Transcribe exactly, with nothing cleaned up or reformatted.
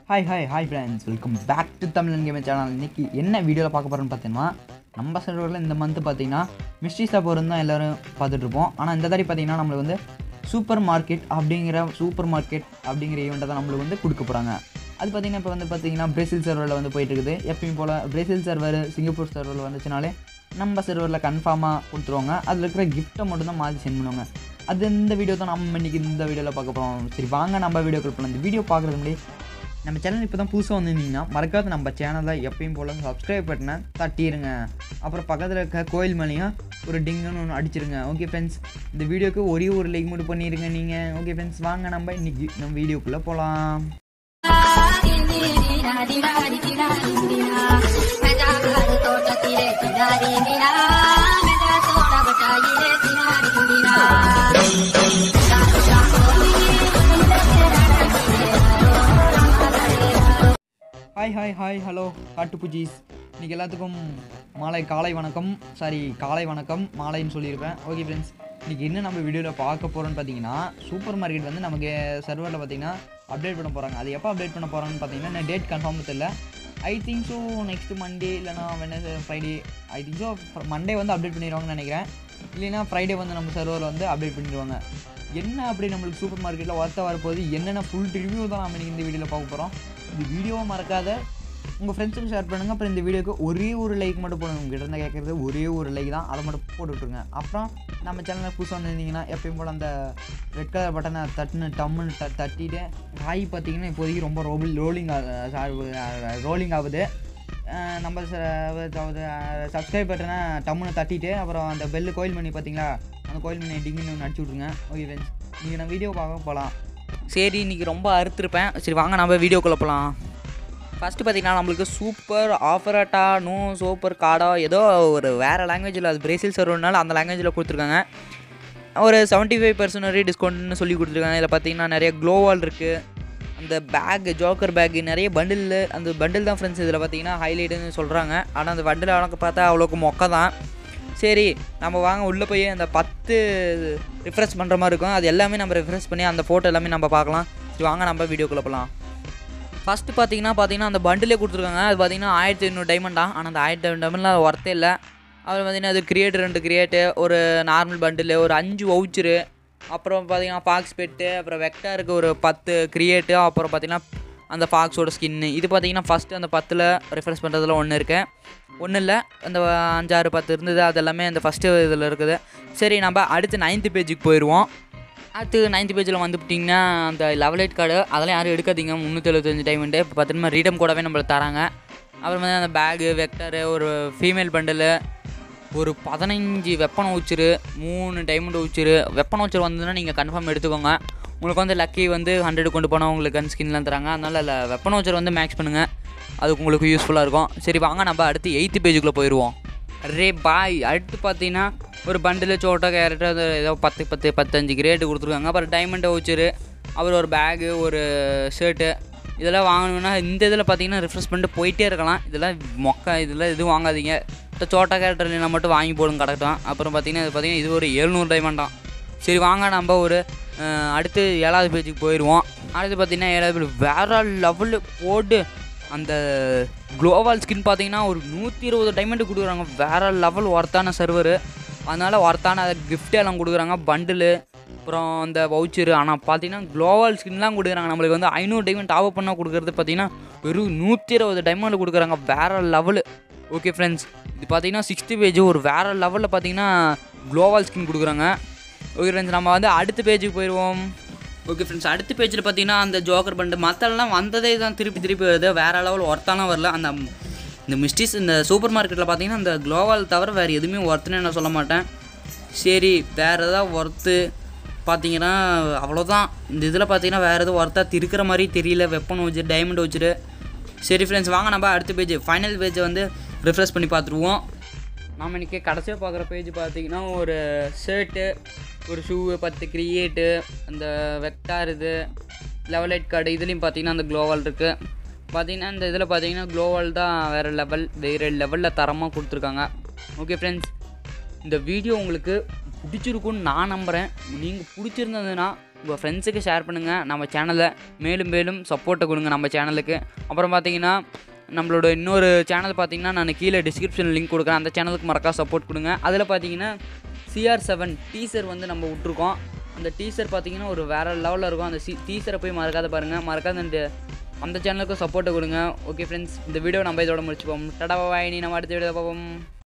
Hi hi hi friends, welcome back to Tamil Game Channel. இன்னைக்கு என்ன வீடியோல பார்க்க போறோம்னு பார்த்தீங்கன்னா நம்ம சர்வர்ல இந்த மந்த் பார்த்தீங்கன்னா மிஸ்ட்ரி ஷாப் வரும் தான் எல்லாரும் பார்த்துட்டு இருப்போம். ஆனா இந்த தடவை பார்த்தீங்கன்னா நமக்கு வந்து சூப்பர் மார்க்கெட் அப்படிங்கிற சூப்பர் மார்க்கெட் அப்படிங்கிற ஈவெண்ட்டை தான் நம்மளுக்கு வந்து கொடுக்க போறாங்க. அது பார்த்தீங்கன்னா இப்போ வந்து பார்த்தீங்கன்னா பிரேசில் சர்வரில் வந்து போயிட்டு இருக்குது. எப்பயும் போல பிரேசில் சர்வர் சிங்கப்பூர் சர்வரில் வந்துச்சுனாலே நம்ம சர்வரில் கன்ஃபார்மாக கொடுத்துருவாங்க. அதில் இருக்கிற கிஃப்ட்டை மட்டும் தான் மாற்றி சென்ட் பண்ணுவாங்க. அது இந்த வீடியோ தான் நம்ம இன்றைக்கி இந்த வீடியோவில் பார்க்க போகிறோம். சரி வாங்க நம்ம வீடியோ கால் பண்ணலாம். இந்த வீடியோ பார்க்குறது முன்னாடி நம்ம சேனல் இப்போ தான் புதுசாக வந்திருந்தீங்கன்னா மறக்காத நம்ம சேனலில் எப்பயும் போல் சப்ஸ்கிரைப் பட்டனை தட்டிடுங்க. அப்புறம் பக்கத்தில் இருக்க கோயில் மேலேயும் ஒரு டிங்குன்னு ஒன்று அடிச்சிருங்க. ஓகே ஃப்ரெண்ட்ஸ், இந்த வீடியோக்கு ஒரே ஒரு லைக் மட்டும் பண்ணிடுங்க நீங்கள். ஓகே ஃப்ரெண்ட்ஸ், வாங்க நம்ம இன்றைக்கி நம்ம வீடியோக்குள்ளே போகலாம். ஹாய் ஹாய் ஹாய் ஹலோ காட்டுப்பூஜிஸ், இன்றைக்கி எல்லாத்துக்கும் மாலை காலை வணக்கம். சாரி காலை வணக்கம் மாலைன்னு சொல்லியிருப்பேன். ஓகே ஃப்ரெண்ட்ஸ், இன்றைக்கி என்ன நம்ம வீடியோவில் பார்க்க போகிறோன்னு பார்த்தீங்கன்னா சூப்பர் மார்க்கெட் வந்து நமக்கு சர்வரில் பார்த்தீங்கன்னா அப்டேட் பண்ண போகிறாங்க. அது எப்போ அப்டேட் பண்ண போகிறாங்கன்னு பார்த்தீங்கன்னா நான் டேட் கன்ஃபார்ம் தெரியல. I think so next Monday இல்லைனா Wednesday Friday, I think so Monday வந்து அப்டேட் பண்ணிடுவாங்கன்னு நினைக்கிறேன். இல்லைன்னா ஃப்ரைடே வந்து நம்ம சர்வரில் வந்து அப்டேட் பண்ணிடுவாங்க. என்ன அப்படி நம்மளுக்கு சூப்பர் மார்க்கெட்டில் ஒர்த்தாக வரப்போகுது, என்னென்ன ஃபுல் ரிவ்யூ தான் நம்ம இன்றைக்கி இந்த வீடியோவில் பார்க்க போகிறோம். இந்த வீடியோவை மறக்காத உங்கள் ஃப்ரெண்ட்ஸுக்கு ஷேர் பண்ணுங்கள். அப்புறம் இந்த வீடியோக்கு ஒரே ஒரு லைக் மட்டும் போடுங்க. உங்கள்கிட்ட இருந்தால் கேட்குறது ஒரே ஒரு லைக் தான், அதை மட்டும் போட்டு விட்ருங்க. அப்புறம் நம்ம சேனலில் புதுசாக வந்துருந்தீங்கன்னா எப்பயும் போல் அந்த ரெட் கலர் பட்டனை தட்டுன்னு டம்முன்னு த தட்டிட்டு ஹாய் பார்த்தீங்கன்னா இப்போதைக்கு ரொம்ப ரோபிள் ரோலிங் ரோலிங் ஆகுது. நம்ம சப்ஸ்கிரைப் பட்டனை டம்முன்னு தட்டிட்டு அப்புறம் அந்த பெல்லு கோயில் மணி பார்த்தீங்களா, அந்த கோயில் மணி டிங்குன்னு ஒன்று அடிச்சு விட்ருங்க. ஓகே ஃப்ரெண்ட்ஸ், நீங்கள் நான் வீடியோ பார்க்க போகலாம். சரி, இன்றைக்கி ரொம்ப அறுத்துருப்பேன். சரி வாங்க நம்ம வீடியோக்குள்ளே போகலாம். ஃபஸ்ட்டு பார்த்திங்கன்னா நம்மளுக்கு சூப்பர் ஆஃபராட்டா நோ சூப்பர் கார்டா ஏதோ ஒரு வேறு லாங்குவேஜில், அது பிரேசில் சர்வர்னால அந்த லாங்குவேஜில் கொடுத்துருக்காங்க. ஒரு செவன்ட்டி ஃபைவ் பர்சன்ட் வரை டிஸ்கவுண்ட்னு சொல்லி கொடுத்துருக்காங்க. இதில் பார்த்திங்கன்னா நிறைய க்ளோவால் இருக்குது, அந்த பேக் ஜோக்கர் பேக்கு, நிறைய பண்டில், அந்த பண்டில் தான் ஃப்ரெண்ட்ஸ் இதில் பார்த்திங்கன்னா ஹைலைட்டுன்னு சொல்கிறாங்க. ஆனால் அந்த பண்டில் அவனுக்கு பார்த்தா அவ்வளோக்கு மொக்க தான். சரி நம்ம வாங்க உள்ளே போய் அந்த பத்து ரிஃப்ரெஷ் பண்ணுற மாதிரி இருக்கும், அது எல்லாமே நம்ம ரிஃப்ரெஷ் பண்ணி அந்த ஃபோட்டோ எல்லாமே நம்ம பார்க்கலாம். சரி வாங்க நம்ம வீடியோக்குள்ளே போகலாம். ஃபஸ்ட்டு பார்த்தீங்கன்னா பார்த்தீங்கன்னா அந்த பண்டிலே கொடுத்துருக்காங்க. அது பார்த்தீங்கன்னா ஆயிரத்தி ஐநூறு டைமண்ட் தான். ஆனால் அந்த ஆயிரத்தி ஐநூறு டைமண்ட்லாம் அது ஒர்த்தே இல்லை. அப்புறம் பார்த்தீங்கன்னா அது கிரியேட் ரெண்டு கிரியேட்டு, ஒரு நார்மல் பண்டில், ஒரு அஞ்சு வவுச்சரு, அப்புறம் பார்த்தீங்கன்னா ஃபாக்ஸ் பெட்டு, அப்புறம் வெக்டாருக்கு ஒரு பத்து கிரியேட்டு, அப்புறம் பார்த்தீங்கன்னா அந்த ஃபாக்ஸோட ஸ்கின்னு. இது பார்த்தீங்கன்னா ஃபஸ்ட்டு அந்த பத்தில் ரெஃப்ரெஷ் பண்ணுறதுல ஒன்று இருக்குது, ஒன்றும் இல்லை அந்த அஞ்சாறு பத்து இருந்தது, அது எல்லாமே அந்த ஃபஸ்ட்டு இதில் இருக்குது. சரி நம்ம அடுத்து நைன்த்து பேஜுக்கு போயிடுவோம். அடுத்து நைன்த் பேஜில் வந்துவிட்டிங்கன்னா அந்த லெவல் எயிட் கார்டு அதெல்லாம் யாரும் எடுக்காதீங்க. முந்நூற்றி எழுபத்தஞ்சு டைமண்டு இப்போ பார்த்தீங்கன்னா ரீடம் கூடவே நம்மளுக்கு தராங்க. அப்புறம் வந்து அந்த பேகு வெக்டரு, ஒரு ஃபீமேல் பண்டில், ஒரு பதினஞ்சு வெப்பன் வவுச்சரு, மூணு டைமண்ட் வவுச்சரு. வெப்பன் வவுச்சர் வந்ததுன்னா நீங்கள் கன்ஃபார்ம் எடுத்துக்கோங்க. உங்களுக்கு வந்து லக்கி வந்து ஹண்ட்ரட் கொண்டு போனால் உங்களுக்கு கன் ஸ்கின்லாம் தராங்க. அதனால் இல்லை வெப்பன் வவுச்சர் வந்து மேக்ஸ் பண்ணுங்கள், அதுக்கு உங்களுக்கு யூஸ்ஃபுல்லாக இருக்கும். சரி வாங்க நம்ம அடுத்து எயித்து பேஜுக்குள்ளே போயிடுவோம். ரே பாய், அடுத்து பார்த்தீங்கன்னா ஒரு பண்டில் சோட்டா கேரட்டு, அது ஏதோ பத்து பத்து பத்தஞ்சு கிரேட்டு கொடுத்துருக்காங்க. அப்புறம் டைமண்ட் வவுச்சரு, அப்புறம் ஒரு பேகு, ஒரு ஷர்ட்டு, இதெல்லாம் வாங்கணுன்னா இந்த இதில் பார்த்தீங்கன்னா ரிஃப்ரெஷ் பண்ணிட்டு போயிட்டே இருக்கலாம். இதெல்லாம் மொக்க, இதெல்லாம் எதுவும் வாங்காதீங்க. இப்போ சோட்டா கேரக்டர்லாம் மட்டும் வாங்கி போடுங்க கிடக்கட்டும். அப்புறம் பார்த்தீங்கன்னா இது பார்த்தீங்கன்னா இது ஒரு எழுநூறு டைமண்ட் தான். சரி வாங்க நம்ம ஒரு அடுத்து ஏழாவது பேஜுக்கு போயிடுவோம். அடுத்து பார்த்தீங்கன்னா ஏழாவது பேஜ் வேறு லெவலு போட்டு அந்த க்ளோவால் ஸ்கின் பார்த்தீங்கன்னா ஒரு நூற்றி இருபது டைமண்ட் கொடுக்குறாங்க. வேறு லெவல் ஒர்த்தான சர்வரு, அதனால் ஒர்த்தான கிஃப்ட்டே எல்லாம் கொடுக்குறாங்க, பண்டிலு, அப்புறம் அந்த வவுச்சரு. ஆனால் பார்த்தீங்கன்னா க்ளோவால் ஸ்கின்லாம் கொடுக்குறாங்க. நம்மளுக்கு வந்து ஐநூறு டைமண்ட் டாப் அப் பண்ணால் கொடுக்குறது பார்த்தீங்கன்னா வெறும் நூற்றி இருபது டைமண்ட் கொடுக்குறாங்க. வேறு லெவலு. ஓகே ஃப்ரெண்ட்ஸ், இது பார்த்தீங்கன்னா சிக்ஸ்த்து பேஜ் ஒரு வேறு லெவலில் பார்த்தீங்கன்னா க்ளோவால் ஸ்கின் கொடுக்குறாங்க. ஓகே ஃப்ரெண்ட்ஸ், நம்ம வந்து அடுத்த பேஜுக்கு போயிடுவோம். ஓகே ஃப்ரெண்ட்ஸ், அடுத்த பேஜில் பார்த்தீங்கன்னா அந்த ஜோக்கர் பண்டு மற்றெல்லாம் வந்ததே தான் திருப்பி திருப்பி வருது. வேறு லெவல் ஒர்த்தாலாம் வரல. அந்த இந்த மிஸ்டிஸ் இந்த சூப்பர் மார்க்கெட்டில் பார்த்தீங்கன்னா இந்த க்ளோவால் தவிர வேறு எதுவுமே ஒர்த்துன்னு நான் சொல்ல மாட்டேன். சரி வேறு எதாவது ஒர்த்து பார்த்தீங்கன்னா அவ்வளோதான். இந்த இதில் பார்த்தீங்கன்னா வேறு எதுவும் ஒர்த்தாக இருக்கிற மாதிரி தெரியல. வெப்பன் வச்சு டைமண்ட் வச்சுரு. சரி ஃப்ரெண்ட்ஸ், வாங்க நம்ம அடுத்த பேஜ் ஃபைனல் பேஜை வந்து ரிஃப்ரெஷ் பண்ணி பார்த்துருவோம். நாம் இன்றைக்கி கடைசியாக பார்க்குற பேஜ் பார்த்திங்கன்னா ஒரு ஷர்ட்டு, ஒரு ஷூவு, பத்து கிரியேட்டு, அந்த வெக்டார், இது லெவல் எயிட் கார்டு, இதுலேயும் பார்த்திங்கன்னா அந்த க்ளோவால் இருக்குது. பார்த்திங்கன்னா இந்த இதில் பார்த்திங்கன்னா க்ளோவால் தான் வேறு லெவல், வேறு லெவலில் தரமாக கொடுத்துருக்காங்க. ஓகே ஃப்ரெண்ட்ஸ், இந்த வீடியோ உங்களுக்கு பிடிச்சிருக்குன்னு நான் நம்புகிறேன். நீங்கள் பிடிச்சிருந்ததுன்னா உங்கள் ஃப்ரெண்ட்ஸுக்கு ஷேர் பண்ணுங்கள். நம்ம சேனலை மேலும் மேலும் சப்போர்ட்டை கொடுங்க நம்ம சேனலுக்கு. அப்புறம் பார்த்தீங்கன்னா நம்மளோட இன்னொரு சேனல் பார்த்தீங்கன்னா நான் கீழே டிஸ்கிரிப்ஷனில் லிங்க் கொடுக்குறேன். அந்த சேனலுக்கு மறக்காம சப்போர்ட் கொடுங்க. அதில் பார்த்தீங்கன்னா சிஆர் செவன் டீசர் வந்து நம்ம விட்ருக்கோம். அந்த டீசர் பார்த்தீங்கன்னா ஒரு வேறு லெவலில் இருக்கும். அந்த சி டீசரை போய் மறக்காத பாருங்கள். மறக்காத அந்த அந்த சேனலுக்கும் சப்போர்ட்டை கொடுங்க. ஓகே ஃப்ரெண்ட்ஸ், இந்த வீடியோ நம்ம இதோட முடிச்சுப்போம். டடா பாய். நீ நம்ம அடுத்த வீடியோ பார்ப்போம்.